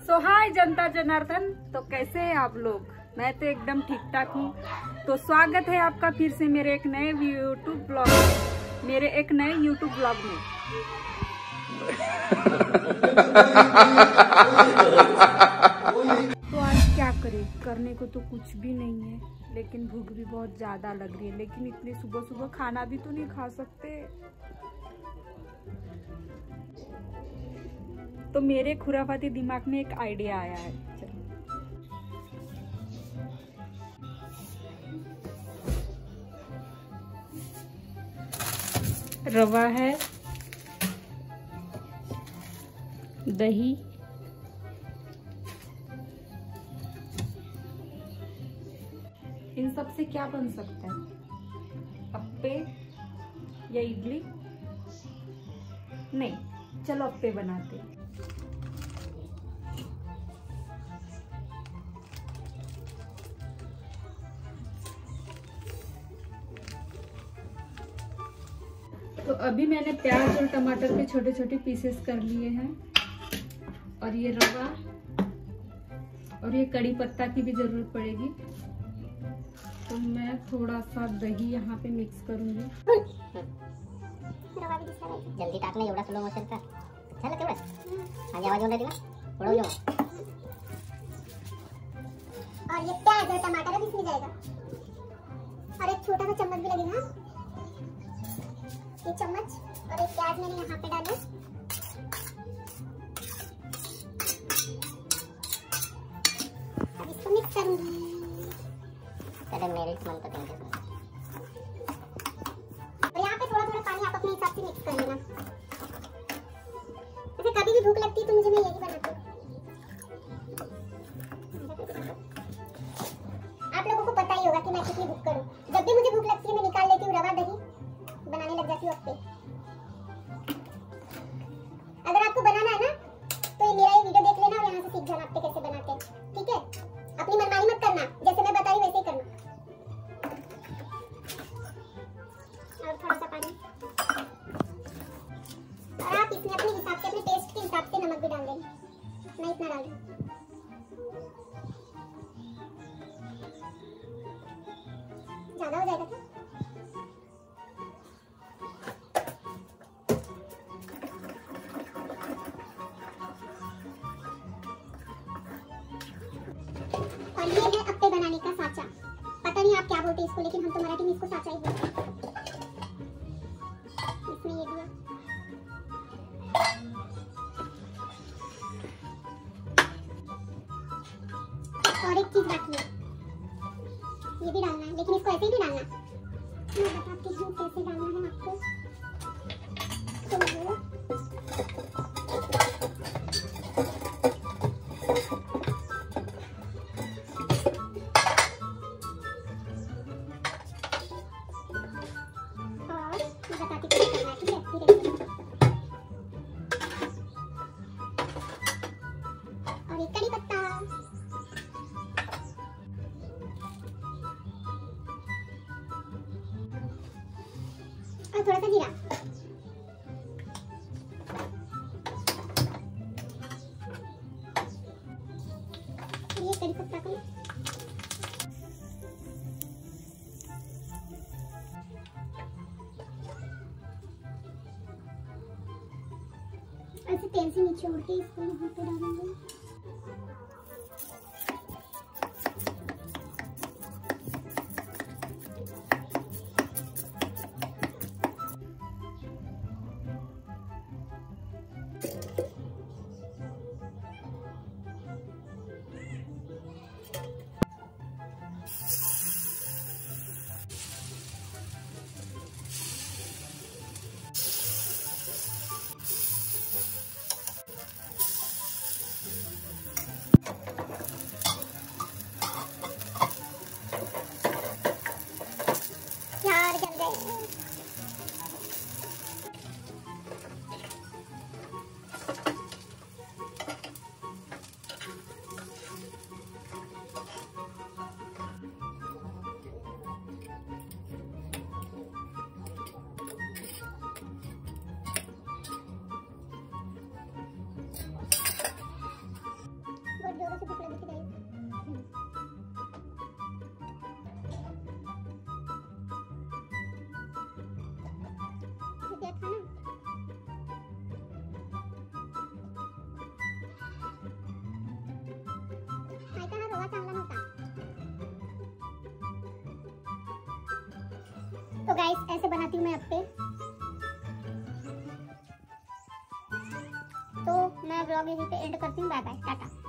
सो हाय जनता जनार्दन, तो कैसे हैं आप लोग? मैं तो एकदम ठीक ठाक हूँ। तो स्वागत है आपका फिर से मेरे एक नए यूट्यूब ब्लॉग में। तो आज क्या करें, करने को तो कुछ भी नहीं है, लेकिन भूख भी बहुत ज्यादा लग रही है। लेकिन इतनी सुबह सुबह खाना भी तो नहीं खा सकते। तो मेरे खुराफाती दिमाग में एक आइडिया आया है। रवा है, दही, इन सब से क्या बन सकता है? अप्पे या इडली? नहीं, चलो अप्पे बनाते हैं। तो अभी मैंने प्याज और टमाटर के छोटे छोटे पीसेस कर लिए हैं, और ये रवा और ये कड़ी पत्ता की भी जरूरत पड़ेगी। तो मैं थोड़ा सा दही यहाँ पे मिक्स करूंगी। जल्दी टाकना, एवढा स्लो मोशन का झालं तेवढं. माझी आवाज येऊन राहिली ना, थोडं येऊ. और ये प्याज और टमाटर भी इसमें जाएगा, और एक छोटा सा चम्मच भी लगेगा। ये चम्मच और एक प्याज मैंने यहाँ पे डाले। अब इसको मिक्स करूंगी। पहले मेरिट म्हणतो त्यांचे. और यहाँ पे थोड़ा थोड़ा पानी आप अपने हिसाब से मिक्स कर लेना। जैसे कभी भी भूख लगती है तो मुझे मैं यही बनाती हूँ। आप लोगों को पता ही होगा कि मैं कितनी भूख करूँ। जब भी मुझे भूख लगती है मैं निकाल लेती हूँ रवा, दही बनाने लग जाती हूँ अप्पे। अगर आपको बनाना है ना तो ये मेरा ये वीडियो देख लेना और यहाँ से सीख जाना अप्पे कैसे बनाते हैं, ठीक है? अपनी मनमानी मत करना, जैसे मैं बता रही वैसे ही करना। और थोड़ा सा पानी, और आप इसमें अपने हिसाब से, अपने टेस्ट के हिसाब से नमक भी डाल देंगे। मैं इतना डाल दूँ। ज्यादा हो जाएगा क्या? और ये है अप्पे बनाने का साचा। पता नहीं आप क्या बोलते हैं इसको, लेकिन हम तो मराठी में इसको साचा ही बोलते हैं। इसमें ये दिया, और एक चीज बाकी है, ये भी डालना है, लेकिन इसको ऐसे ही भी डालना। मैं बताती हूँ कैसे डालना है आपको। तो और एक कड़ी पत्ता, और थोड़ा सा जीरा। ये कड़ी पत्ता को ऐसे तेल से निचोड़ के इसको यहाँ पे डालेंगे। चांगला नव्हता। तो गाइस ऐसे बनाती हूँ मैं अप्पे। तो मैं ब्लॉग यहीं पे एंड करती हूँ। Bye bye, Tata.